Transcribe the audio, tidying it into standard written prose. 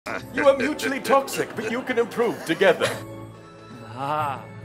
You are mutually toxic, but you can improve together. Ah.